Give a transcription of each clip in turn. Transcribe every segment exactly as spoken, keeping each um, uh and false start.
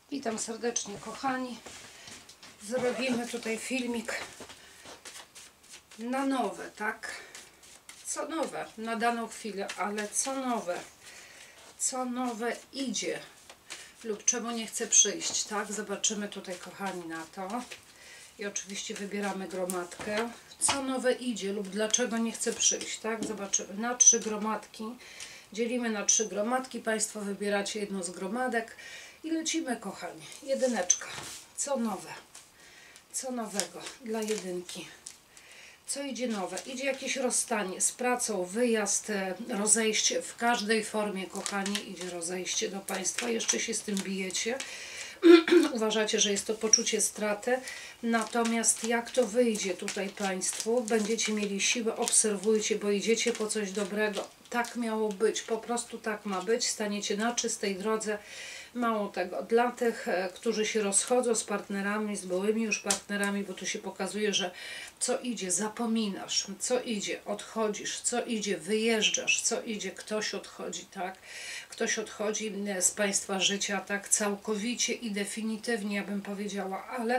Witam serdecznie, kochani. Zrobimy tutaj filmik na nowe, tak? Co nowe na daną chwilę, ale co nowe? Co nowe idzie lub czemu nie chce przyjść, tak? Zobaczymy tutaj, kochani, na to. I oczywiście wybieramy gromadkę. Co nowe idzie lub dlaczego nie chce przyjść, tak? Zobaczymy. Na trzy gromadki. Dzielimy na trzy gromadki. Państwo wybieracie jedną z gromadek. I lecimy, kochani. Jedyneczka. Co nowe? Co nowego dla jedynki? Co idzie nowe? Idzie jakieś rozstanie z pracą, wyjazd, rozejście w każdej formie, kochani. Idzie rozejście do Państwa. Jeszcze się z tym bijecie. Uważacie, że jest to poczucie straty. Natomiast jak to wyjdzie tutaj Państwu? Będziecie mieli siłę, obserwujcie, bo idziecie po coś dobrego. Tak miało być, po prostu tak ma być. Staniecie na czystej drodze. Mało tego, dla tych, którzy się rozchodzą z partnerami, z byłymi już partnerami, bo tu się pokazuje, że co idzie, zapominasz, co idzie, odchodzisz, co idzie, wyjeżdżasz, co idzie, ktoś odchodzi, tak? Ktoś odchodzi z Państwa życia, tak? Całkowicie i definitywnie, ja bym powiedziała, ale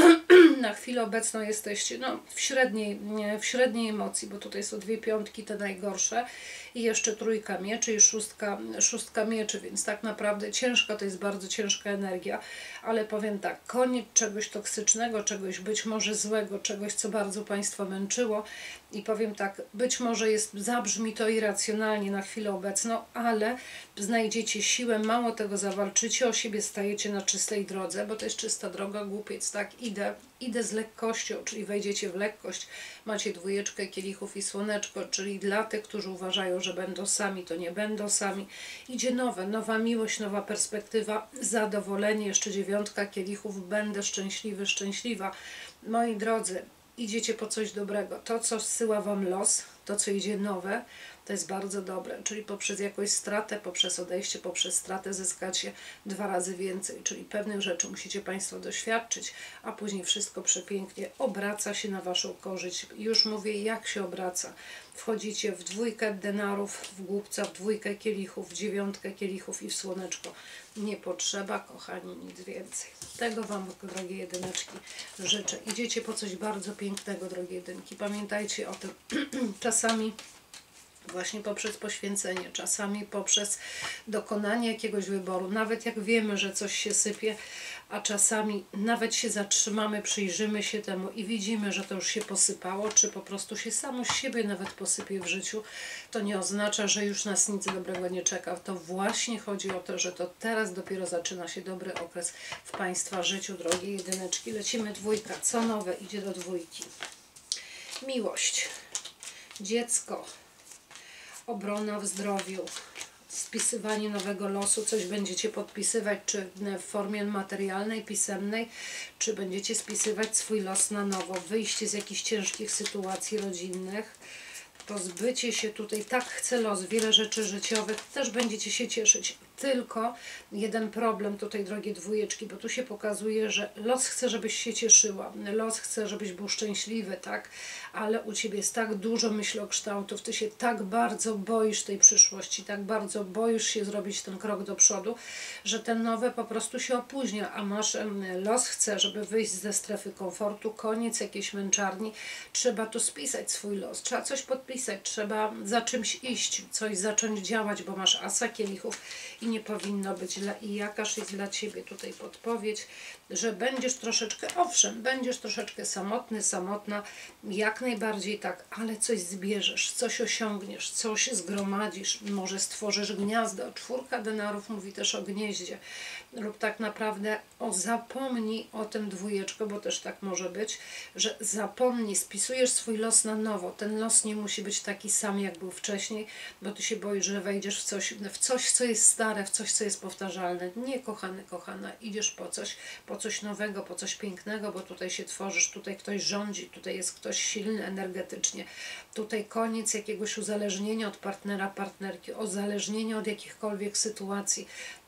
na chwilę obecną jesteście no, w, średniej, w średniej emocji, bo tutaj są dwie piątki, te najgorsze i jeszcze trójka mieczy i szóstka, szóstka mieczy, więc tak naprawdę ciężka, to jest bardzo ciężka energia, ale powiem tak, koniec czegoś toksycznego, czegoś być może złego, czegoś, co bardzo Państwa męczyło i powiem tak, być może jest, zabrzmi to irracjonalnie na chwilę obecną, ale znajdziecie siłę, mało tego, zawalczycie o siebie, stajecie na czystej drodze, bo to jest czysta droga, głupiec, tak, idę, idę z lekkością, czyli wejdziecie w lekkość, macie dwójeczkę kielichów i słoneczko, czyli dla tych, którzy uważają, że będą sami, to nie będą sami, idzie nowe, nowa miłość, nowa perspektywa, zadowolenie, jeszcze dziewiątka kielichów, będę szczęśliwy, szczęśliwa, moi drodzy, idziecie po coś dobrego, to co zsyła Wam los, to co idzie nowe, to jest bardzo dobre, czyli poprzez jakąś stratę, poprzez odejście, poprzez stratę zyskacie dwa razy więcej, czyli pewnych rzeczy musicie Państwo doświadczyć, a później wszystko przepięknie obraca się na Waszą korzyść. Już mówię, jak się obraca. Wchodzicie w dwójkę denarów, w głupca, w dwójkę kielichów, w dziewiątkę kielichów i w słoneczko. Nie potrzeba, kochani, nic więcej. Tego Wam, drogie jedyneczki, życzę. Idziecie po coś bardzo pięknego, drogie jedynki. Pamiętajcie o tym. Czasami właśnie poprzez poświęcenie, czasami poprzez dokonanie jakiegoś wyboru, nawet jak wiemy, że coś się sypie, a czasami nawet się zatrzymamy, przyjrzymy się temu i widzimy, że to już się posypało, czy po prostu się samo z siebie nawet posypie w życiu, to nie oznacza, że już nas nic dobrego nie czeka. To właśnie chodzi o to, że to teraz dopiero zaczyna się dobry okres w Państwa życiu, drogie jedyneczki. Lecimy dwójka. Co nowe idzie do dwójki? Miłość, dziecko, obrona w zdrowiu, spisywanie nowego losu, coś będziecie podpisywać, czy w formie materialnej, pisemnej, czy będziecie spisywać swój los na nowo, wyjście z jakichś ciężkich sytuacji rodzinnych, pozbycie się tutaj, tak chce los, wiele rzeczy życiowych, też będziecie się cieszyć. Tylko jeden problem tutaj, drogie dwójeczki, bo tu się pokazuje, że los chce, żebyś się cieszyła, los chce, żebyś był szczęśliwy, tak? Ale u Ciebie jest tak dużo myślokształtów, Ty się tak bardzo boisz tej przyszłości, tak bardzo boisz się zrobić ten krok do przodu, że ten nowe po prostu się opóźnia, a masz los chce, żeby wyjść ze strefy komfortu, koniec jakiejś męczarni, trzeba tu spisać swój los, trzeba coś podpisać, trzeba za czymś iść, coś zacząć działać, bo masz asa kielichów i nie powinno być źle. I jakaż jest dla Ciebie tutaj podpowiedź, że będziesz troszeczkę, owszem, będziesz troszeczkę samotny, samotna, jak najbardziej tak, ale coś zbierzesz, coś osiągniesz, coś zgromadzisz, może stworzysz gniazdo. Czwórka denarów mówi też o gnieździe, lub tak naprawdę o zapomnij o tym dwójeczko, bo też tak może być, że zapomnij, spisujesz swój los na nowo. Ten los nie musi być taki sam, jak był wcześniej, bo Ty się boisz, że wejdziesz w coś, w coś, co jest stare, w coś, co jest powtarzalne. Nie, kochany, kochana, idziesz po coś, po coś nowego, po coś pięknego, bo tutaj się tworzysz, tutaj ktoś rządzi, tutaj jest ktoś silny energetycznie. Tutaj koniec jakiegoś uzależnienia od partnera, partnerki, uzależnienia od jakichkolwiek sytuacji.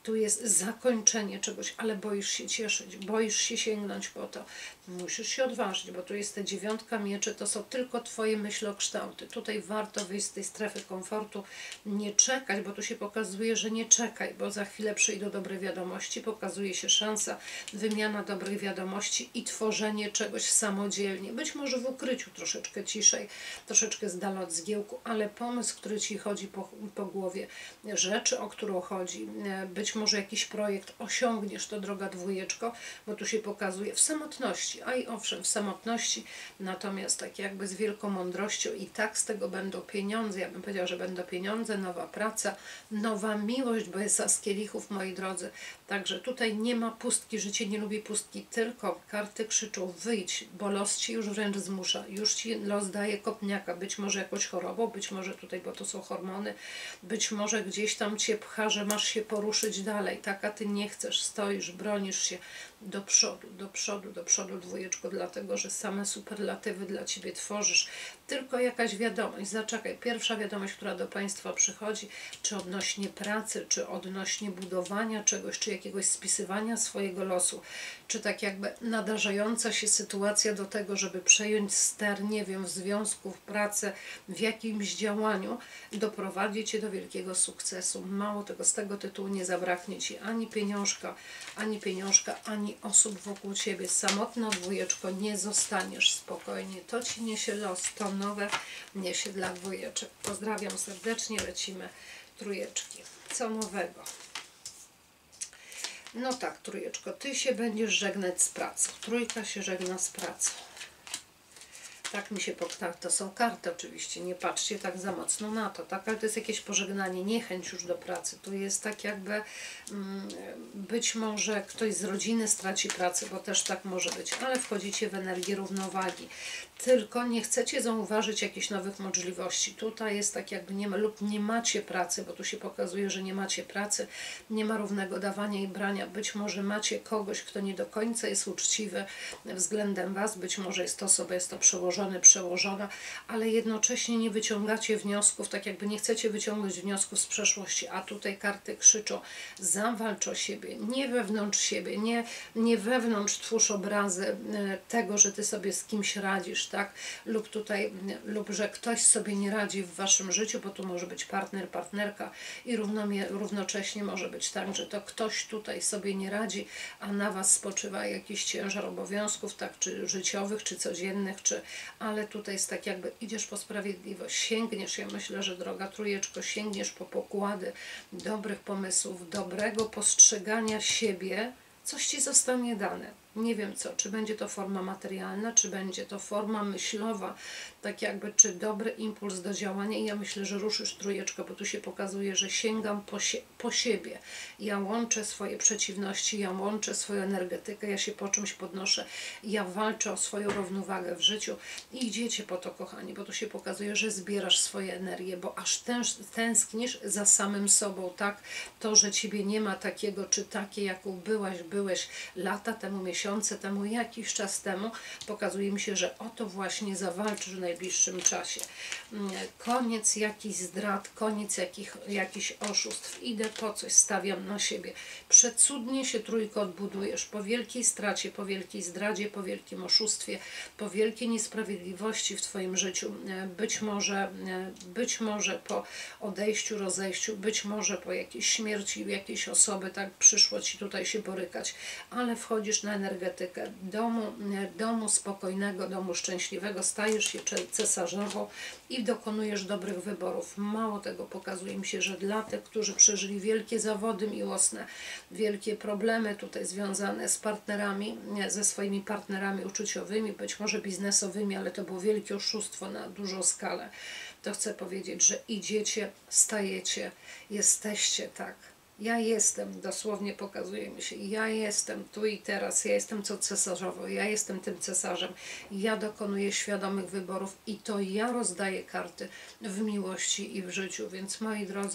tu jest zakończenie czegoś, ale boisz się cieszyć, boisz się sięgnąć po to. Musisz się odważyć, bo tu jest ta dziewiątka mieczy, to są tylko Twoje myślokształty. Tutaj warto wyjść z tej strefy komfortu, nie czekać, bo tu się pokazuje, że nie czekaj, bo za chwilę przyjdą dobre wiadomości, pokazuje się szansa, wymiana dobrych wiadomości i tworzenie czegoś samodzielnie. Być może w ukryciu, troszeczkę ciszej, troszeczkę z dala od zgiełku, ale pomysł, który Ci chodzi po, po głowie, rzeczy, o którą chodzi, być może jakiś projekt, osiągniesz to, droga dwójeczko, bo tu się pokazuje w samotności, a i owszem, w samotności, natomiast tak jakby z wielką mądrością i tak z tego będą pieniądze, ja bym powiedziała, że będą pieniądze, nowa praca, nowa miłość, bo jest as kielichów, moi drodzy, także tutaj nie ma pustki, życie nie lubi pustki, tylko karty krzyczą wyjdź, bo los Ci już wręcz zmusza, już Ci los daje kopniaka, być może jakąś chorobą, być może tutaj, bo to są hormony, być może gdzieś tam Cię pcha, że masz się poruszyć dalej, tak, a Ty nie chcesz, stoisz, bronisz się do przodu, do przodu, do przodu dwójeczko, dlatego, że same superlatywy dla Ciebie tworzysz, tylko jakaś wiadomość, zaczekaj, pierwsza wiadomość, która do Państwa przychodzi, czy odnośnie pracy, czy odnośnie budowania czegoś, czy jakiegoś spisywania swojego losu, czy tak jakby nadarzająca się sytuacja do tego, żeby przejąć ster, nie wiem, w związku, w pracy, w jakimś działaniu, doprowadzi Cię do wielkiego sukcesu. Mało tego, z tego tytułu nie zabraknie Ci ani pieniążka, ani pieniążka, ani osób wokół Ciebie. Samotna dwójeczko, nie zostaniesz spokojnie. To Ci niesie los, to nowe niesie dla dwójeczek. Pozdrawiam serdecznie, lecimy trójeczki. Co nowego? No tak, trójeczko, Ty się będziesz żegnać z pracą. Trójka się żegna z pracą. Tak mi się pokazało, to są karty oczywiście, nie patrzcie tak za mocno na to, tak, ale to jest jakieś pożegnanie, niechęć już do pracy, tu jest tak jakby mm, być może ktoś z rodziny straci pracę, bo też tak może być, ale wchodzicie w energię równowagi, tylko nie chcecie zauważyć jakichś nowych możliwości, tutaj jest tak jakby nie ma, lub nie macie pracy, bo tu się pokazuje, że nie macie pracy, nie ma równego dawania i brania, być może macie kogoś, kto nie do końca jest uczciwy względem Was, być może jest to osoba, jest to przełożony, przełożona, ale jednocześnie nie wyciągacie wniosków, tak jakby nie chcecie wyciągnąć wniosków z przeszłości, a tutaj karty krzyczą, zawalcz o siebie, nie wewnątrz siebie, nie, nie wewnątrz twórz obrazy tego, że Ty sobie z kimś radzisz, tak, lub tutaj, lub że ktoś sobie nie radzi w Waszym życiu, bo tu może być partner, partnerka i równomie, równocześnie może być tak, że to ktoś tutaj sobie nie radzi, a na Was spoczywa jakiś ciężar obowiązków, tak, czy życiowych, czy codziennych, czy ale tutaj jest tak jakby idziesz po sprawiedliwość, sięgniesz, ja myślę, że droga trójeczko, sięgniesz po pokłady dobrych pomysłów, dobrego postrzegania siebie, coś Ci zostanie dane. Nie wiem co, czy będzie to forma materialna, czy będzie to forma myślowa, tak jakby, czy dobry impuls do działania i ja myślę, że ruszysz trójeczkę, bo tu się pokazuje, że sięgam po, sie po siebie. Ja łączę swoje przeciwności, ja łączę swoją energetykę, ja się po czymś podnoszę, ja walczę o swoją równowagę w życiu i idziecie po to, kochani, bo tu się pokazuje, że zbierasz swoje energię, bo aż tęż, tęsknisz za samym sobą, tak? To, że Ciebie nie ma takiego, czy takie, jaką byłaś, byłeś lata temu, miesiące temu, jakiś czas temu, pokazuje mi się, że o to właśnie zawalczysz w najbliższym czasie. Koniec jakichś zdrad, koniec jakich, jakichś oszustw. Idę po coś, stawiam na siebie. Przecudnie się trójko odbudujesz po wielkiej stracie, po wielkiej zdradzie, po wielkim oszustwie, po wielkiej niesprawiedliwości w Twoim życiu. Być może, być może po odejściu, rozejściu, być może po jakiejś śmierci jakiejś osoby, tak przyszło Ci tutaj się borykać, ale wchodzisz na energetykę domu, domu spokojnego, domu szczęśliwego, stajesz się cesarzową i dokonujesz dobrych wyborów. Mało tego, pokazuje mi się, że dla tych, którzy przeżyli wielkie zawody miłosne, wielkie problemy tutaj związane z partnerami, ze swoimi partnerami uczuciowymi, być może biznesowymi, ale to było wielkie oszustwo na dużą skalę, to chcę powiedzieć, że idziecie, stajecie, jesteście, tak. Ja jestem, dosłownie pokazuje mi się, ja jestem tu i teraz, ja jestem co cesarzowo, ja jestem tym cesarzem, ja dokonuję świadomych wyborów i to ja rozdaję karty w miłości i w życiu, więc moi drodzy,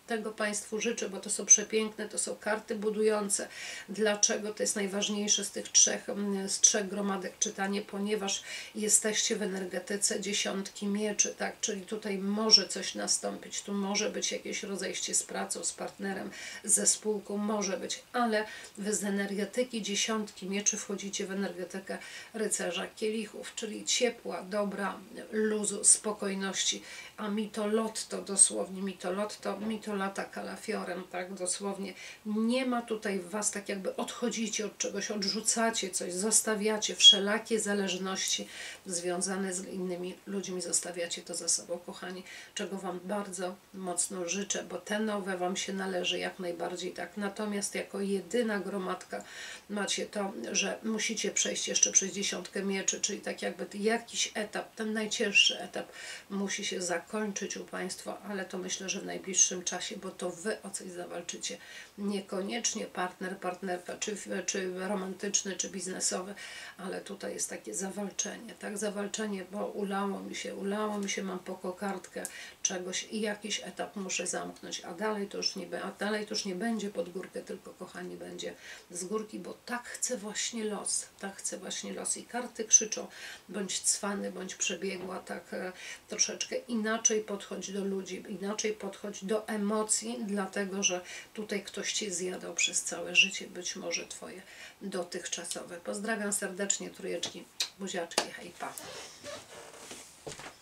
Tego Państwu życzę, bo to są przepiękne, to są karty budujące. Dlaczego? To jest najważniejsze z tych trzech, z trzech gromadek czytanie, ponieważ jesteście w energetyce dziesiątki mieczy, tak? Czyli tutaj może coś nastąpić, tu może być jakieś rozejście z pracą, z partnerem, ze spółką, może być, ale wy z energetyki dziesiątki mieczy wchodzicie w energetykę rycerza kielichów, czyli ciepła, dobra, luzu, spokojności, a mitolotto, dosłownie mitolotto, mitolata kalafiorem, tak, dosłownie, nie ma tutaj w was, tak jakby odchodzicie od czegoś, odrzucacie coś, zostawiacie wszelakie zależności związane z innymi ludźmi, zostawiacie to za sobą, kochani, czego wam bardzo mocno życzę, bo te nowe wam się należy jak najbardziej, tak, natomiast jako jedyna gromadka macie to, że musicie przejść jeszcze przez dziesiątkę mieczy, czyli tak jakby jakiś etap, ten najcięższy etap musi się zakończyć u Państwa, ale to myślę, że w najbliższym czasie, bo to wy o coś zawalczycie. Niekoniecznie partner, partnerka, czy, czy romantyczny, czy biznesowy, ale tutaj jest takie zawalczenie, tak, zawalczenie, bo ulało mi się, ulało mi się, mam po kokardkę czegoś i jakiś etap muszę zamknąć, a dalej to już nie, a dalej to już nie będzie pod górkę, tylko kochani, będzie z górki, bo tak chce właśnie los, tak chce właśnie los i karty krzyczą, bądź cwany, bądź przebiegła, tak e, troszeczkę inaczej podchodź do ludzi, inaczej podchodź do emocji, dlatego, że tutaj ktoś Cię zjadał przez całe życie, być może Twoje dotychczasowe. Pozdrawiam serdecznie, trójeczki, buziaczki, hej, pa.